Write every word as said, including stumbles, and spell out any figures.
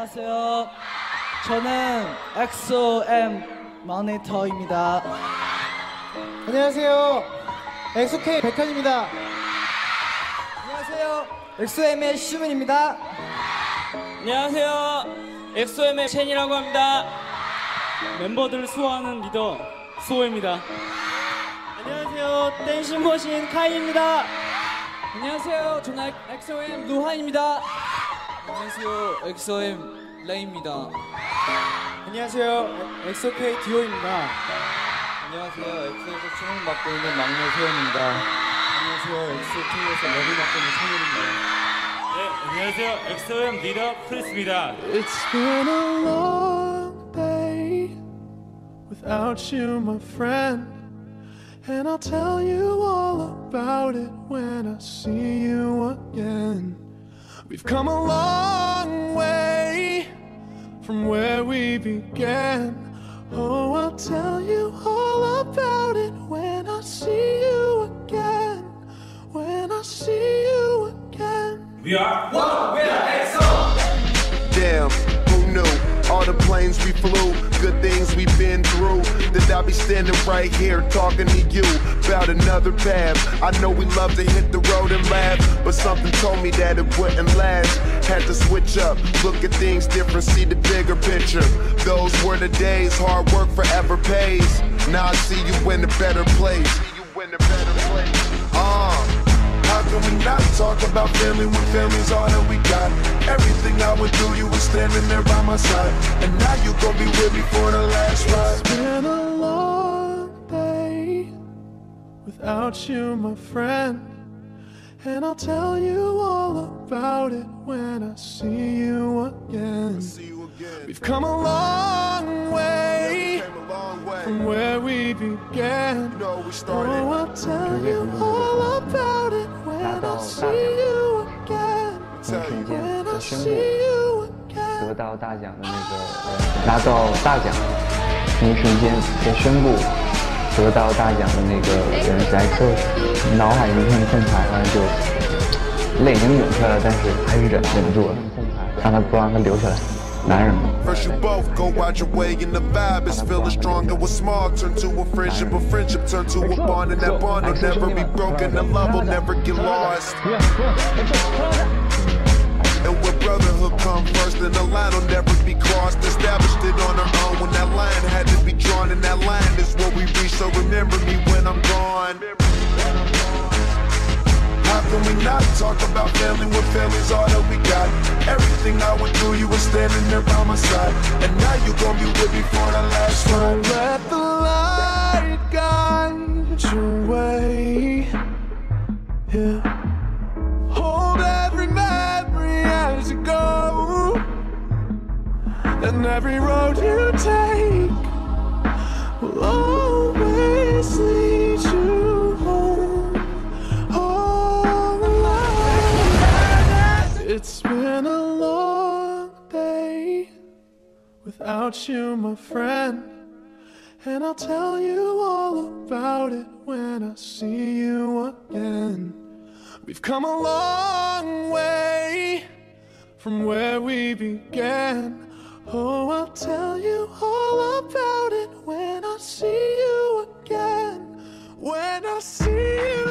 안녕하세요. 저는 엑소엠 막내터입니다. 안녕하세요. 엑소케이 백현입니다. 안녕하세요. 엑소엠의 시문입니다. 안녕하세요. 엑소엠의 첸이라고 합니다. 멤버들을 수호하는 리더 수호입니다. 안녕하세요. 댄싱머신 카이입니다. 안녕하세요. 저는 엑소엠 루한입니다. 안녕하세요. 엑소엠 레이입니다. 안녕하세요. 엑소케이 디오입니다. 안녕하세요. 엑소에서 춤을 맡고 있는 막내 세연입니다. 안녕하세요. 엑소케이에서 랩을 맡고 있는 창현입니다. 네, 안녕하세요. 엑소엠 리더 크리스입니다. It's been a long day without you, my friend, and I'll tell you all about it when I see you again. We've come a long way from where we began. Oh, I'll tell you all about it when I see you again. When I see you again. We are One, we are EXO. Damn, who knew? All the planes we flew, good things we've been through. That I'll be standing right here talking to you about another path. I know we love to hit the road and laugh, but something told me that it wouldn't last. Had to switch up, look at things different, see the bigger picture. Those were the days, hard work forever pays. Now I see you in a better place. See you in a better place. Uh. How can we not talk about family when family's all that we got? Everything I went through, you were standing there by my side, and now you gon' be with me for the last ride. It's been a long day without you, my friend, and I'll tell you all about it when I see you again. See you again. We've come a long way from where we began. You know we started. Oh, I'll tell you all about it when I see you again. When I see you again. 得到大奖的那个拿到大奖那一瞬间，在宣布得到大奖的那个人是 E X O， 脑海一片空白，完了就泪已经涌出来了，但是还是忍忍不住了，让他不让他流下来。 First you both go out your way and the vibe is feeling strong. And what's small turn to a friendship, a friendship turn to a bond, and that bond will never be broken, and love will never get lost. And where brotherhood come first, and the line will never be crossed. Established it on our own when that line had to be drawn, and that line is what we reach. So remember me when I'm gone. How can we not talk about family when family's all that we got? Everything I went through, you were standing there by my side, and now you gon' be with me for the last ride. Don't let the light guide your way. Yeah. Hold every memory as you go, and every road you take will always lead you home. It's been a long day without you, my friend, and I'll tell you all about it when I see you again. We've come a long way from where we began. Oh, I'll tell you all about it when I see you again. When I see you